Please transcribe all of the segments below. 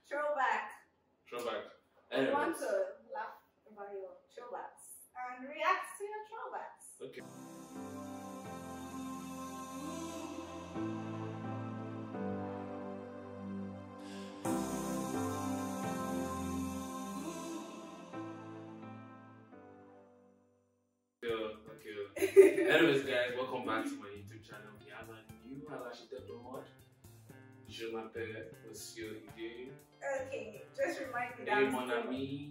Throwback. Throwback. You want to laugh about your throwbacks and react to your throwbacks. Okay. Okay. Anyways, guys, welcome back to my YouTube channel. We have a new architect mod. Je m'appelle Monsieur Ige. Okay, just remind me Hey, that. mon ami.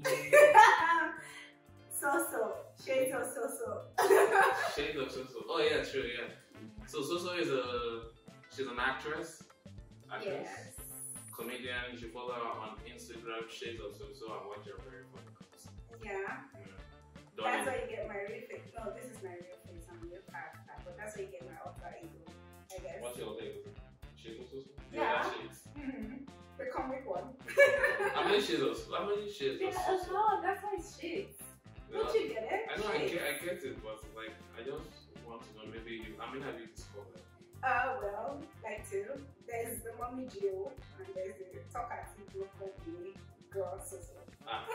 Soso. Shades of Soso. Shades of Soso. Oh yeah, true, yeah. So Soso is she's an actress. Yes. Comedian. You should follow her on Instagram, Shades of Soso, and watch her very funny clips. Yeah. That's why you get my real face. No, this is my real face. I'm a real character, but that's why you get my alter ego, I guess. What's your alter ego? Shades of Soso? Yeah. Shades. The comic one. How many shades of Soso? How many shades of Soso? No, that's why it's shades. Don't you get it? I know, I get it, but like, I just want to know, maybe you, how many have you discovered? Well, like two. There's the mommy Gio, and there's the talkative local girl Soso. Ah.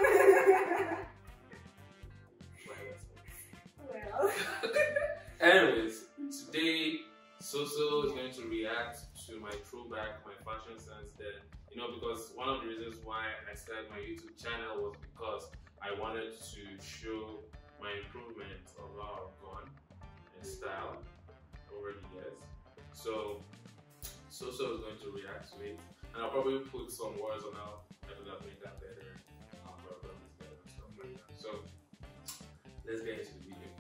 Well. Anyways, today Soso is going to react to my throwback, my fashion sense then. You know, because one of the reasons why I started my YouTube channel was because I wanted to show my improvement of how I've gone in style over the years. So Soso is going to react to it, and I'll probably put some words on how I could have made that better, how I've done this better and stuff like that. So let's get into the video.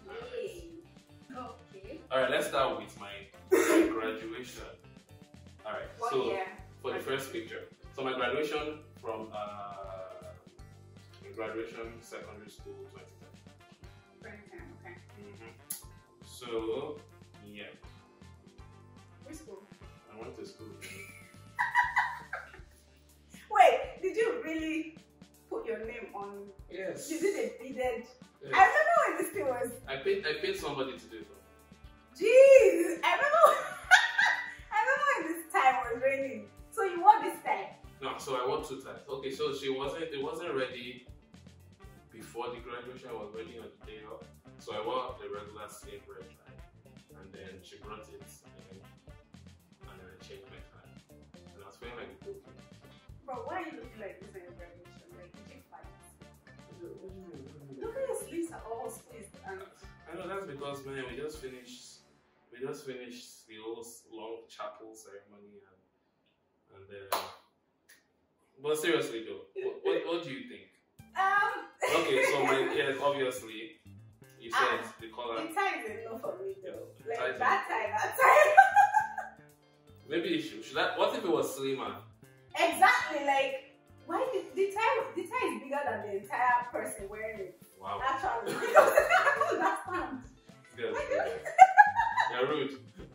Okay. Alright, let's start with my graduation. Alright, so for the first picture. So my graduation from graduation secondary school 2010. Okay. So yeah. Which school? I went to school. Wait, did you really put your name on? Yes. You did a bidded. Yes. I remember when this thing was. I paid somebody to do it. Jeez, I remember. I remember when this time was raining. So you wore this time. No, so I wore 2 times. Okay, so it wasn't ready before the graduation. I was ready on the day of. So I wore the regular same red tie, and then she brought it, and then I changed my tie, and I was feeling like a cool kid. But why are you looking like this on your graduation? Like, did you fight? Look at your sleeves are all spaced. And I know that's because, man, we just finished the whole long chapel ceremony, and but seriously though, what do you think? Okay, so obviously, you said the color. The tie is enough for me though. Yeah, like that tie. Maybe you should what if it was slimmer? Exactly, like why the tie is bigger than the entire person wearing it. Wow. Actually, because I don't understand. Yes. You're rude.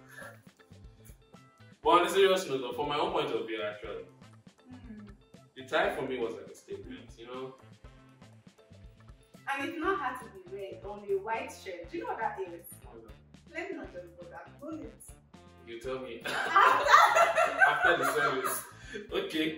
But on a serious note, though, from my own point of view, actually, the tie for me was like a statement, you know. And it not had to be red, only a white shirt. Do you know what that is? Let me not just go that. Go it. You tell me after the service. Okay.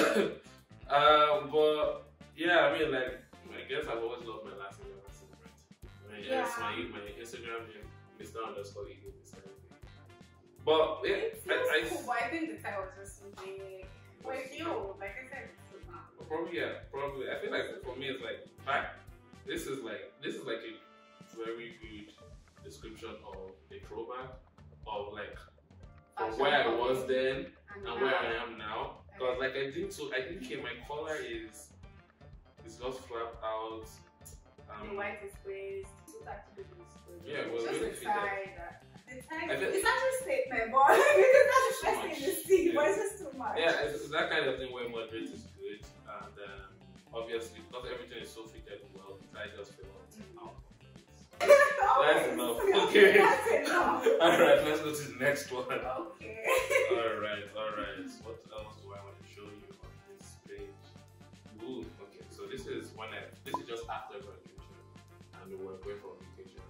But yeah, I mean, like, I guess I've always loved my last name ever since, right? I mean, yes, my Instagram name, Mr._Eagle. But yeah, I cool, but I think the tie was just something. With you, like I said, it's so fun. Probably. I feel like for me, it's like this is like a very good description of a throwback of like from where I was then and where I am now. Because like I think my collar is just flat out. The white is glazed. Yeah, well, just really the tie it's actually a statement, but because that's the first thing you see, but it's just too much. Yeah, it's that kind of thing where moderate is good, and obviously because everything is so fitted well, the tie just fell out. That's enough. Okay. That's enough. Alright, let's go to the next one. Okay. Alright. What else do I want to show you on this page? Ooh, okay, so this is just after graduation, and we were going for vacation.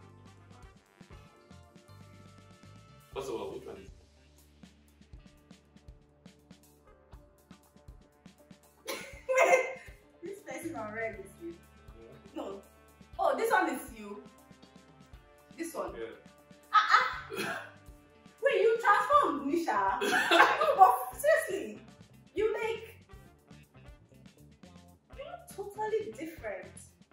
First of all, which one is it? red is you. No. Oh, this one is you. This one. Yeah. Wait, you transformed, Nisha. No, but seriously, you look totally different.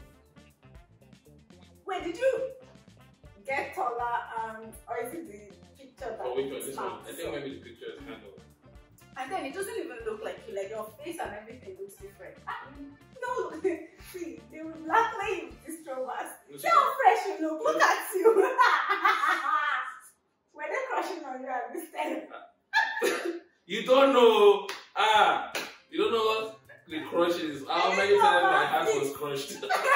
Wait, did you get taller or is it the picture that? Oh, which one? This one? I think maybe the picture is kind of. And then it doesn't even look like you. Like your face and everything looks different. No, see, they will blackmail you with these throwbacks. See how fresh you look. Look at you. When they're crushing on you at this time. You don't know. You don't know what the crush is. How many times my heart was crushed?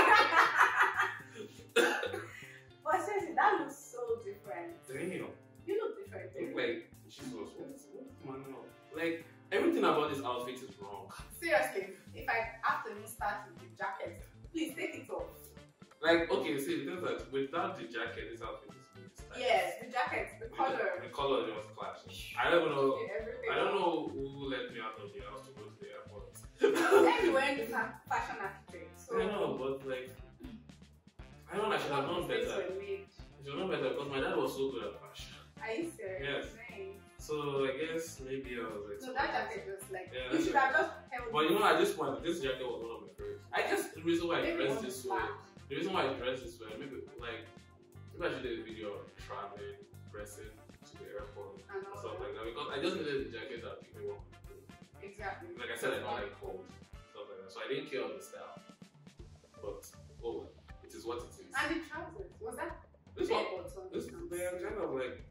But seriously, that looks so different. Damn. You look different. You look like Jesus. What's man up? Like everything about this outfit is wrong. Seriously, if I have to even start with the jacket, please take it off. Like, okay, see, the thing is that without the jacket, this outfit is really stylish. Yes, the jacket, the color. The color just clashes. I don't know. Everything. I don't know who let me out of the house to go to the airport. Then you wearing the fashion architect. So I know, but like, I know I should have known better. I should have known better because my dad was so good at fashion. Are you serious? Yes. Nice. So I guess maybe I was like. So that jacket was like, yeah, you should have just held. But you know, at this point, this jacket was one of my favorites. I guess the reason why I dressed this way, maybe I should do a video of traveling, dressing to the airport and stuff like that. Because I just needed the jacket that people want. Exactly. Like I said, I don't like cold stuff like that, so I didn't care of the style. But oh, it is what it is. And the trousers, was that? This one, they are kind of like.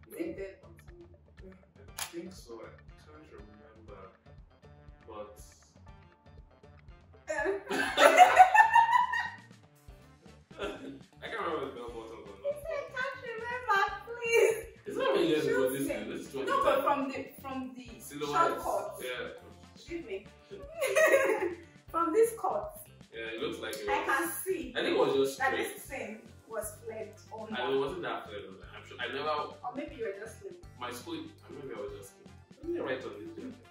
I think so. I can't remember, but. I can't remember the bell bottoms or not. I can't remember, please. It's not really years ago. This is 20. No, but from the short cut. Yeah. Excuse me. From this cut. Yeah, it looks like it was. I can see. I think it was just straight. That this thing was flared on. I know it wasn't that flared on. I'm sure. I never. Or maybe you were just slim. My school. Maybe I was just slim. Let me write on this jacket.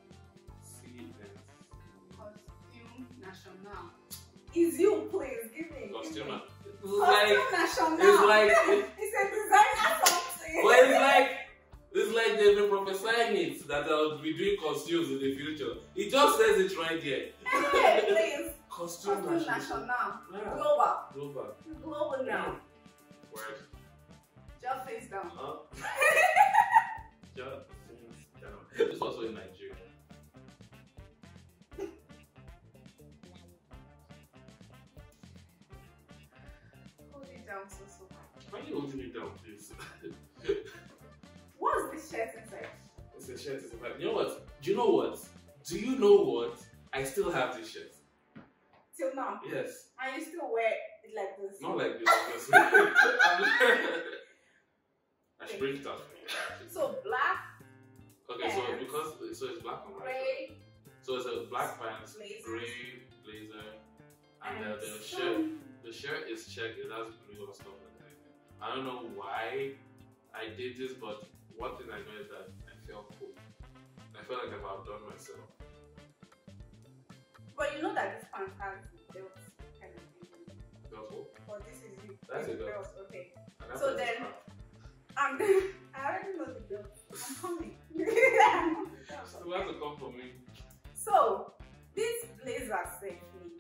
Costume National. Is you, please give me. Costume National. It's like it's a designer something. Well, it's like they've been prophesying it that I'll be doing costumes in the future. It just says it right here. Hey, please. Costume National. Yeah. Global now. Word. Just face down. Just face down. This was also in Nigeria. Hold it down, Soso. Why are you holding it down, please? What's this shirt inside? It's a shirt. It's a. You know what? Do you know what? Do you know what? I still have this shirt. Till now? Yes. And you still wear it like this? Not like this. I should bring it out. So black. Okay, so it's black and white. Gray. So it's a black pants, gray blazer, and the shirt is checked. It has blue or stuff like that. I don't know why I did this, but one thing I know is that I felt cool. I felt like I've outdone myself. But you know that this pants has belt kind of thing. Belt what? But this is you. That's a belt. Okay. So then, I already know the belt. I'm coming. So that's a come for me. So this blazer saved me.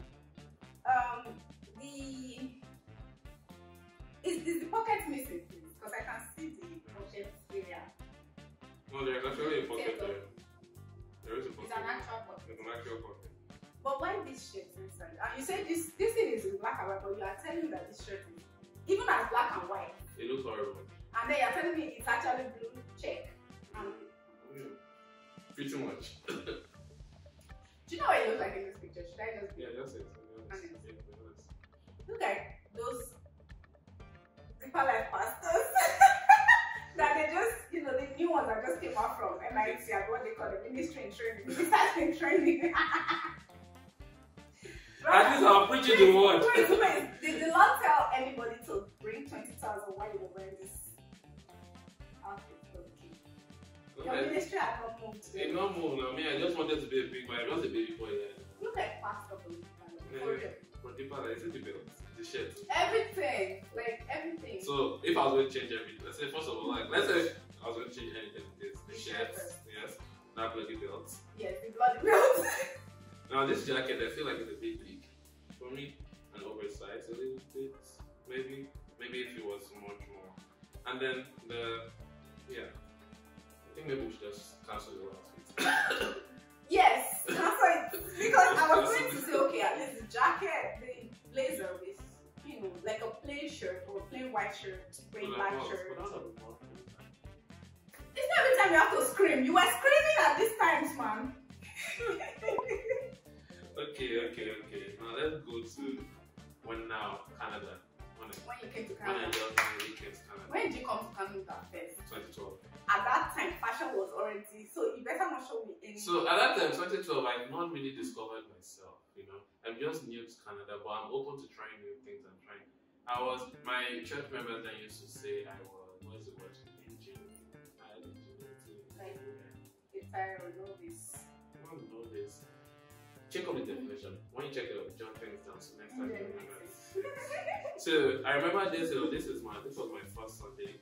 Is the pocket missing, please? Because I can see the pocket area. No, there's actually a pocket there. There is a pocket. It's an actual pocket. It's an actual pocket. But why this shirt inside? And you said this thing is in black and white, but you are telling me that this shirt is even as black and white. It looks horrible. And then you're telling me it's actually blue check. Pretty much. Do you know what it looks like in this picture? Should I just? Yeah, that's it. Look like those deeper life pastors that they just, the new ones that just came out from MIT and what they call the ministry in training. Ministry in training. At least I'm preaching the word. Wait. Did the Lord tell anybody to bring 20,000 while you were wearing this outfit for the king? Your ministry had not moved today. It not moved. I mean, I just wanted to be a big boy. I was a baby boy then. Look like pastor. For people are like, is it the belt, the shirt? Everything, like everything. So if I was going to change everything, let's say first of all, like let's say I was going to change anything, this the shirt, yes, that bloody belt. Yes, the bloody belt. Now this jacket, I feel like it's a bit big for me, and oversized a little bit, maybe if it was much more. And then I think maybe we should just cancel the outfit. Yes, cancel it, because I was going to say, okay, at least the jacket, the blazer with, you know, like a plain shirt or a plain white shirt, plain black shirt. It's not every time you have to scream. You were screaming at these times, man. Okay. Now let's go to Canada. When you came to Canada. When did you come to Canada first? 2012. At that time, fashion was already, so you better not show me any. So at that time, 2012, I've not really discovered myself, you know. I'm just new to Canada, but I'm open to trying new things. My church members that used to say I was, what's the word? Like, it's I don't know this. I don't know this. Check up the definition. When you check it up, jot things down so next time you remember. So I remember this was my first Sunday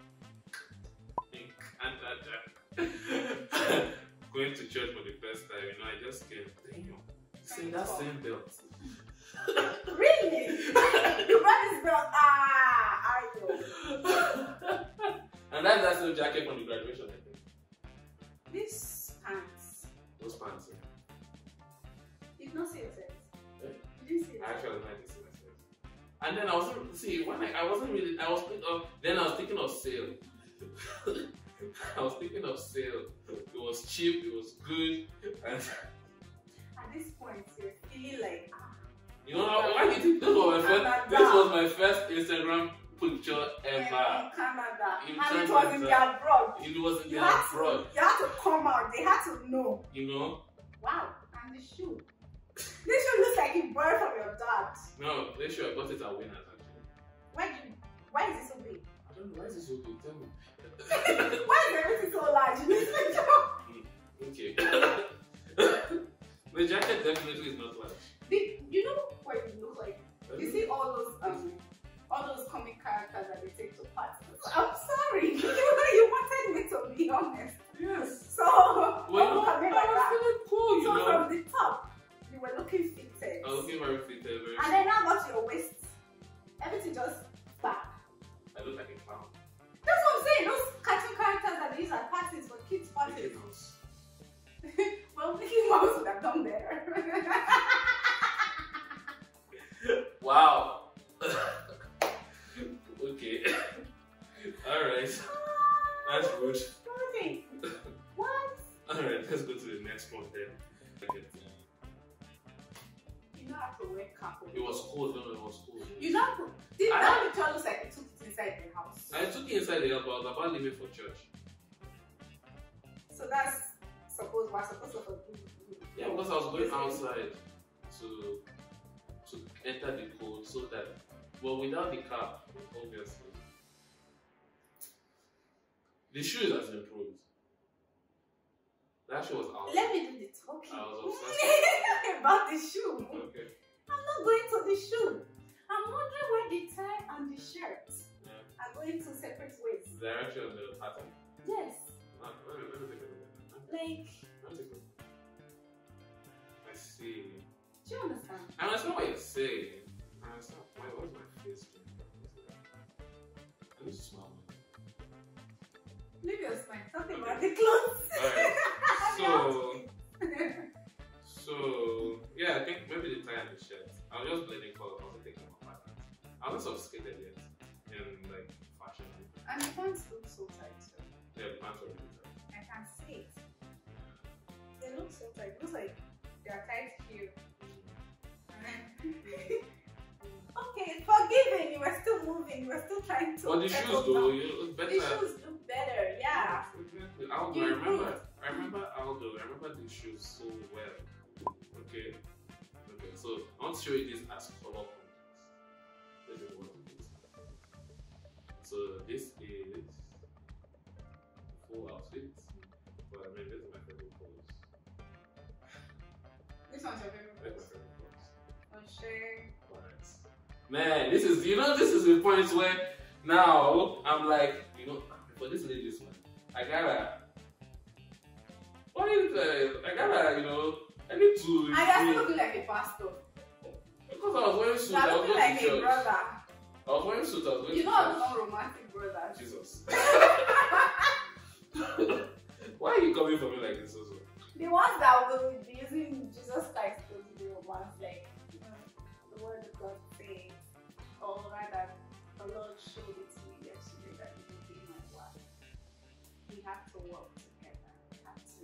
in Canada. Going to church for the first time, you know, I just came, damn, see that same belt. Really? You brought this belt? I know. And that's that same jacket from the graduation, I think. This pants. Those pants, yeah. You did not see yourself. Yeah. You didn't see I actually didn't see myself. And then I was thinking of sale. It was cheap, it was good. And at this point, you're feeling like, you know, why do you think this was my first Instagram picture ever? In Canada. In and Canada. It was in their abroad. It was in their abroad. You had to come out, they had to know. You know? Wow, and the shoe. This shoe looks like it borrowed from your dad. No, this shoe I got it at Winners actually. Why is it so big? I don't know, why is it so big? Tell me. Why is everything so large in this picture? Okay. The jacket definitely is not large. You know what it looks like? You see all those comic characters that they take to parties. I'm sorry. You wanted me to be honest. Yes. So well, come in like that. Feeling cool, so from the top, you were looking fitted. I was looking very fitted, and then now got to your waist. Everything just back. I look like a clown. That's what I'm saying. Those cartoon characters that they use at parties for kids' parties. Well, Mickey Mouse would have done better. Wow. Okay. Alright. That's good. Okay. What? Alright, let's go to the next one then. You know how to wear cap. It was cold, no, it was cold. You know how to. That picture looks like you took it inside the house. I took it inside the house, but I was about leaving for church. So that's we're supposed to forgive. Yeah, because I was going outside to enter the cold so that, well, without the cap, obviously. The shoes has improved. That shoe was out. Let me do the talking. I was obsessed about the shoe. Okay. I'm not going to the shoe. I'm wondering where the tie and the shirt are going to separate ways. The direction of the pattern? Yes. Let me take a look. Like. I see. Do you understand? I understand what you're saying. I understand. What's my face doing? I need to smile. Leave your smile. Something about the clothes. Alright. So yeah, I think maybe the tie and the shirt. I was just blending colors. I wasn't thinking about patterns. I wasn't sophisticated yet in like fashion. And the pants look so tight too. Yeah, the pants are really tight. I can see it. They look so tight. It looks like they are tight here. Okay, forgiving. You were still moving. You were still trying to. But the shoes though, you look better. The shoes look better, yeah. Exactly. Aldo, I remember Aldo. I remember these shoes so well. Okay. So I want to show you this as color contrast. This is what it is. So this is full outfit. But I mean, this is my favorite colors. This one's your favorite That's my colors? favorite colors. Man, this is the point where now I'm like, for this ladies man, I gotta, I need to. I am looking like a pastor. Because I was wearing suit, I was looking like a brother. I was wearing suit, I was wearing I'm not romantic brother. Jesus. Why are you coming for me like this also? The ones that will be using Jesus Christ to do the romance, like, the word of God saying, or rather, the Lord showed it to me yesterday that he would be my wife. We have to work together. We have to.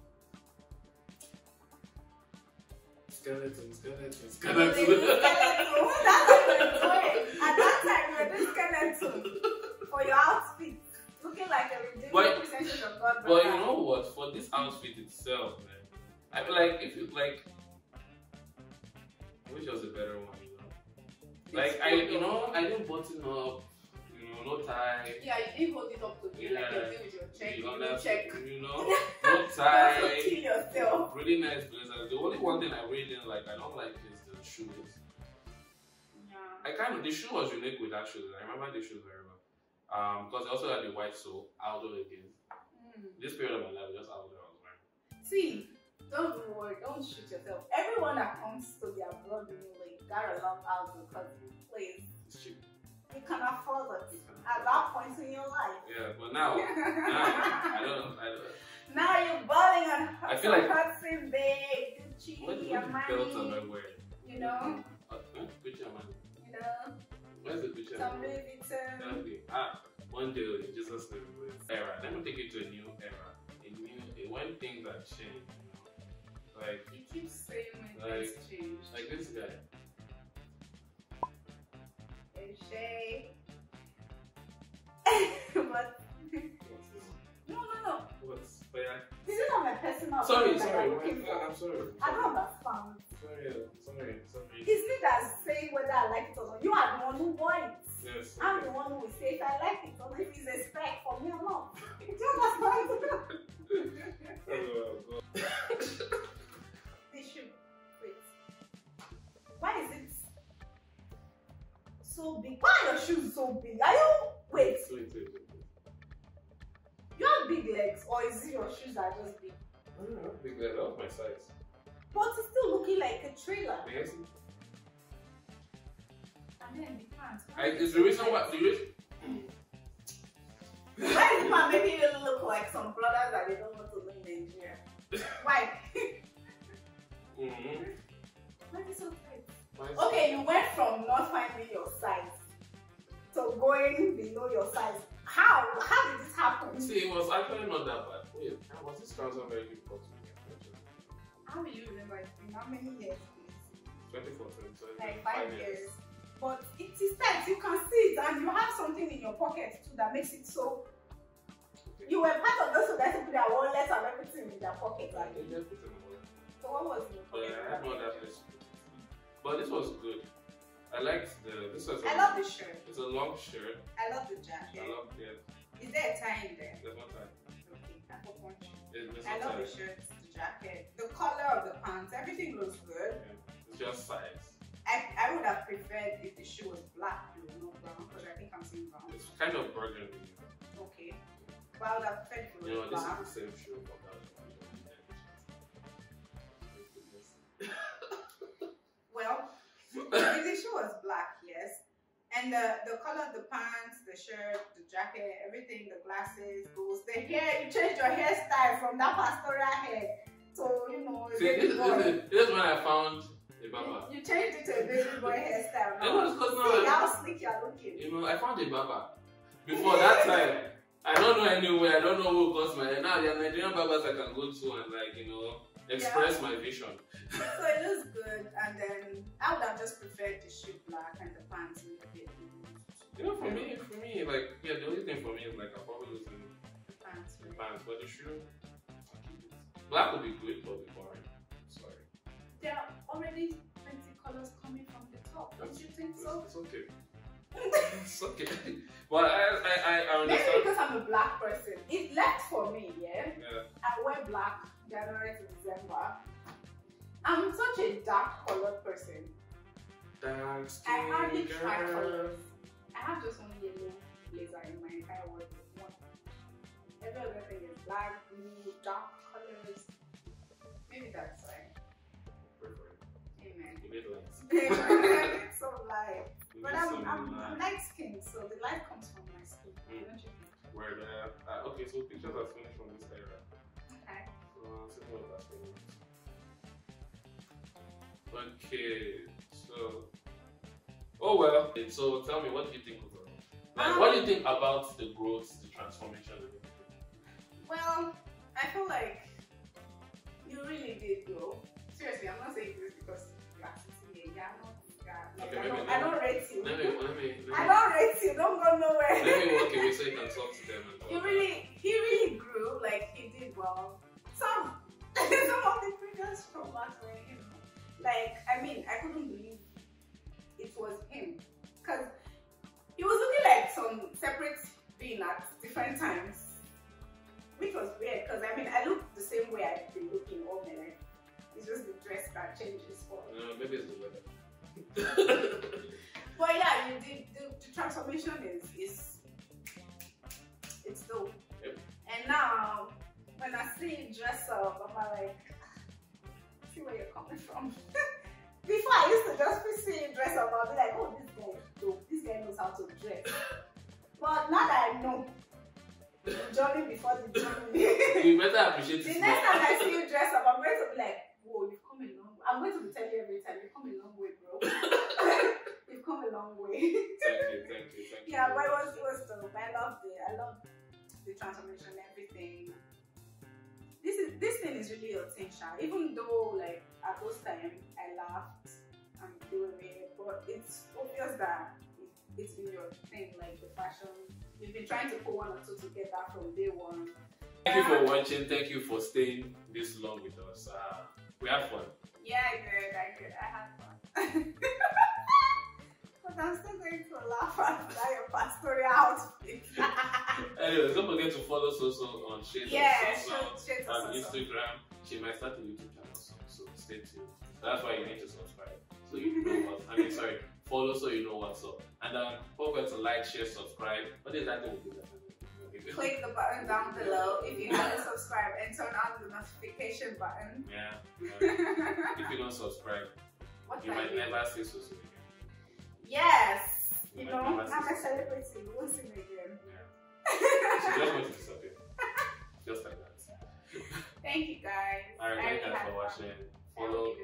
Skeleton. That's what we're doing. At that time, we were doing skeleton for your outfit. Looking like a ridiculous representation of God. But you know what? For this outfit itself, man, I feel like if you like, I wish there was a better one, Like I didn't button up, no tie. Yeah, you didn't hold it up to me like you're doing with your check. No tie. Also kill yourself. Really nice blazer. The only one thing I really didn't like, I don't like is the shoes. Yeah. The shoe was unique with that shoes. I remember the shoes very well. Because I also had the white sole outdoor again. This period of my life, just outdoor I was wearing. See, don't worry, don't shoot yourself. Everyone that comes to the abroad, gotta love outdoor because please, it's cheap. You can afford it at that point in your life. Yeah, but now I don't. Now you're balling on I feel like Hudson Bay, Gucci, Armani. Belts am I wearing? Gucci Armani. Where's the Gucci? Some Louis Vuitton. One day in Jesus' name, era. Let me take you to a new era. When things are changed, like you keep saying when things change. Like this guy. Shay. But no. What's yeah? This is not my personal. Sorry. I'm sorry. I don't understand. Sorry. Is it that saying whether I like it or not? You are the one who wants. Yes. I'm the one who will say if I like it or if it's a spec for me or not. Do you understand? This shoe. Wait. Why is it so big? Why are your shoes so big? Are you wait? You have big legs, or is it your shoes are just big? I don't know, big legs. That was my size. But it's still looking like a trailer. Yes. And then the pants. It's the reason why. Why is man making you look like some brothers that they don't want to live in Nigeria? Why? Why is it so tight? Okay, you went from not finding your size to going below your size. How did this happen? See, it was actually not that bad. Wait, was this trouser very difficult to me? How will you remember it? In how many years, please? 2014, so like 5 years. But it is tight, you can see it, and you have something in your pocket too that makes it so. Okay. You were part of those people that wallets and everything in their pocket. Right? So what was in your pocket? I had no other place. But this was good. I liked I love the shirt. It's a long shirt. I love the jacket. I love it. Is there a tie in there? There's no tie. Okay, I put one. I love the shirt, the jacket, the color of the pants, everything looks good. Yeah. It's just size. I would have preferred if the shoe was black, not brown, because I think I'm seeing brown. It's kind of burgundy. Okay. But I would have preferred if it was black. This is the same shoe for that. Well, the shoe was black, yes. And the color of the pants, the shirt, the jacket, everything, the glasses, goes. The hair, you changed your hairstyle from that pastoral hair to, See, this is when I found a baba. You changed it to a baby boy hairstyle. See how slick you're looking. I found a baba. Before that time, I don't know anywhere, I don't know who cuts my hair. Now there are Nigerian babas I can go to and express my vision. So it looks good, and then I would have just preferred the shoe black and the pants with a bit. For me, the only thing for me is I'll probably lose the pants, but the shoe, black would be good, but be boring. Sorry. There are already 20 colors coming from the top. Don't you think so? It's okay. It's okay. But I understand. Maybe because I'm a black person. It left for me, yeah? I wear black January to December. I'm such a dark colored person. Dark I hardly skin try girl. colors. I have just one yellow blazer in my entire wardrobe. One. Every other thing is black, blue, dark colors. Maybe that's why. Amen. You made lights. It's so light. You But made I'm some light skinned, so the light comes from my skin. Mm. Don't you think? Where okay, so pictures are finished from this era. Okay. So what that's finished. Okay, so oh well. So tell me, what do you think of it? Like, what do you think about the growth, the transformation? Well, I feel like you really did grow. Seriously, I'm not saying this because you are sitting here. Yeah, Okay, I don't rate you. Let me I don't rate you. Don't go nowhere. let me walk away so you can talk to them. And talk He really grew. Like he did well. Some of the previous throwbacks were him. Like I mean, I couldn't believe it was him because he was looking like some separate being at different times, which was weird. Because I mean, I look the same way I've been looking all my life. It's just the dress that changes for. No, maybe it's the weather. But yeah, you did the transformation is it's dope. Yep. And now when I see you dress up, I'm like, see where you're coming from. Before I used to just see you dress up, I'll be like, oh, this guy is dope. This guy knows how to dress. But now that I know the journey before the journey, You better appreciate the it. next time I see you dress up, I'm going to be like, whoa, you've come a long way. I'm going to be telling you every time, you've come a long way, bro. You've come a long way. Thank you. Yeah, but it was dope. I loved it. I loved the transformation, everything. This thing is really your thing, Sha. Even though like at those times I laughed and they were weird, but it's obvious that it's been your thing, like the fashion. You've been trying to put one or two together from day one. Thank you for watching. Thank you for staying this long with us. We had fun. Yeah, I did. I had fun. But I'm still going to laugh at your pastoral outfit. Anyways, don't forget to follow Soso on Shades of Soso on Instagram. She might start a YouTube channel soon, so stay tuned. That's why you need to subscribe, so you know what. Follow so you know what's up. And don't forget to like, share, subscribe. What is that going to do? Click the button down below if you haven't subscribed and turn on the notification button. Yeah. If you don't subscribe, you might never see Soso again. Yes. You know, I'm a celebrity. You won't see me again. Yeah. She just wants to disappear. Just like that. Thank you guys. Alright, thank you guys for watching. Follow,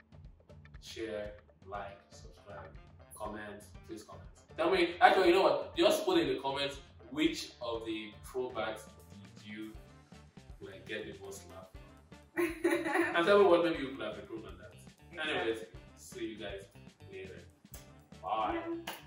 share, like, subscribe, comment. Please comment. Tell me, actually, you know what? Just put in the comments which of the throwbacks did you like get the most laugh from. And tell me what maybe you could have improved on that. Anyways, see you guys later. Bye.